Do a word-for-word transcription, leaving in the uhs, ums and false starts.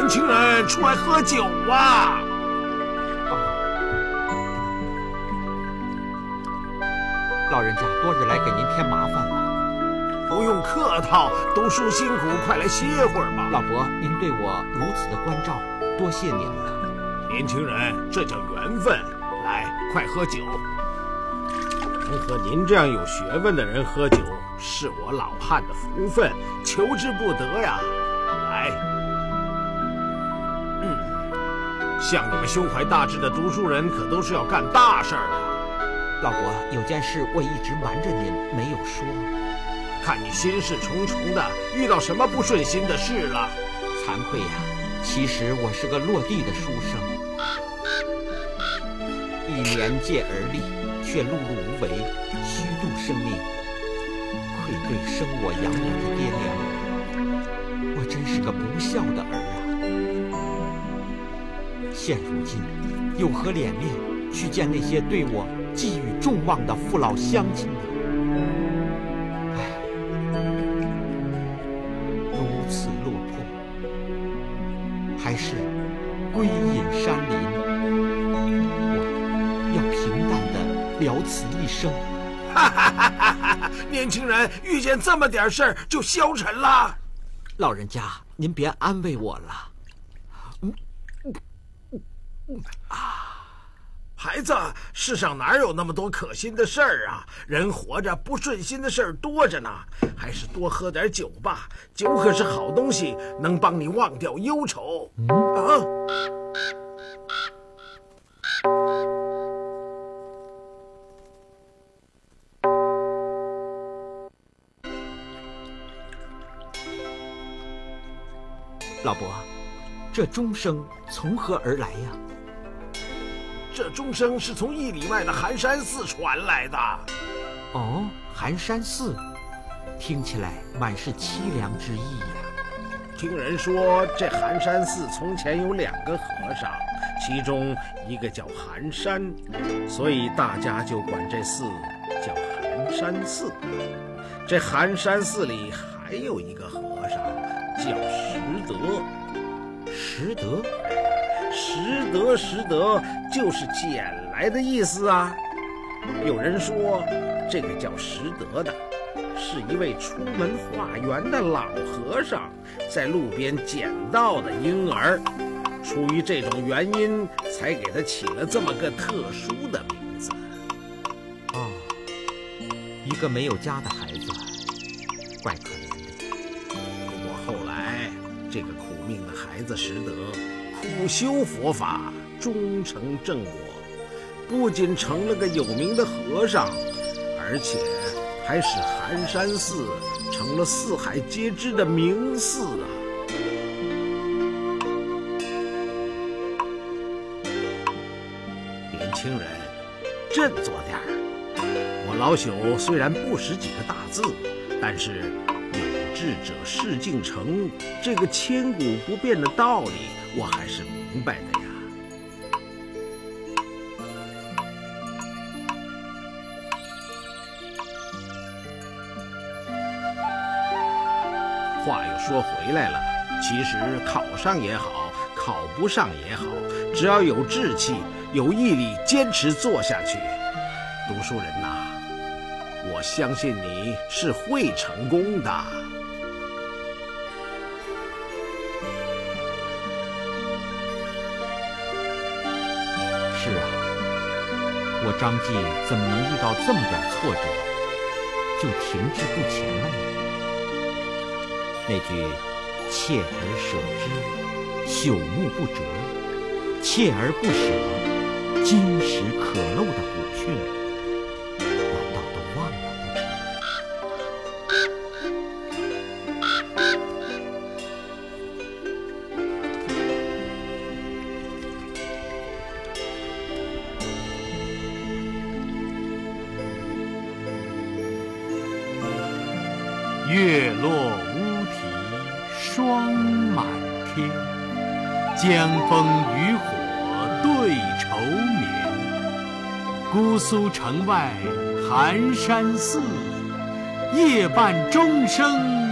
年轻人出来喝酒啊！ 老人家多日来给您添麻烦了。 不用客套，读书辛苦，快来歇会儿吧。 老伯，您对我如此的关照，多谢您了。 年轻人，这叫缘分。来，快喝酒。能和您这样有学问的人喝酒，是我老汉的福分，求之不得呀。来，嗯，像你们胸怀大志的读书人，可都是要干大事儿的。 老伯，有件事我一直瞒着您，没有说。 看你心事重重的，遇到什么不顺心的事了？ 惭愧呀，其实我是个落地的书生，一年届而立，却碌碌无为，虚度生命，愧对生我养我的爹娘，我真是个不孝的儿啊！现如今，有何脸面去见那些对我寄予众望的父老乡亲呢？还是归隐山林，我要平淡的了此一生。 哈哈哈哈哈！年轻人遇见这么点事儿就消沉了。 老人家，您别安慰我了。嗯嗯啊， 孩子，世上哪有那么多可心的事儿啊？人活着不顺心的事儿多着呢，还是多喝点酒吧。酒可是好东西，能帮你忘掉忧愁。嗯、啊！ 老伯，这钟声从何而来呀？ 这钟声是从一里外的寒山寺传来的。 哦，寒山寺，听起来满是凄凉之意呀。 听人说，这寒山寺从前有两个和尚，其中一个叫寒山，所以大家就管这寺叫寒山寺。这寒山寺里还有一个和尚叫拾得。 拾得？ 拾得拾得就是捡来的意思啊。有人说，这个叫拾得的是一位出门化缘的老和尚在路边捡到的婴儿，出于这种原因才给他起了这么个特殊的名字。 哦，一个没有家的孩子，怪可怜的。 不过后来这个苦命的孩子拾得苦修佛法，终成正果，不仅成了个有名的和尚，而且还使寒山寺成了四海皆知的名寺啊！年轻人，振作点儿！我老朽虽然不识几个大字，但是有志者事竟成，这个千古不变的道理，我还是明白的呀。话又说回来了，其实考上也好，考不上也好，只要有志气、有毅力，坚持做下去，读书人呐、啊，我相信你是会成功的。 是啊，我张继怎么能遇到这么点挫折就停滞不前了呢？那句锲而舍之，朽木不折，锲而不舍，金石可镂的古训，难道都忘了不成？ 月落乌啼霜满天，江枫渔火对愁眠。姑苏城外寒山寺，夜半钟声